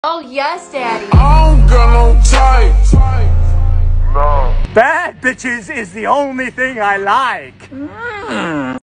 Oh, yes, Daddy. I don't got no type. No. Bad bitches is the only thing I like.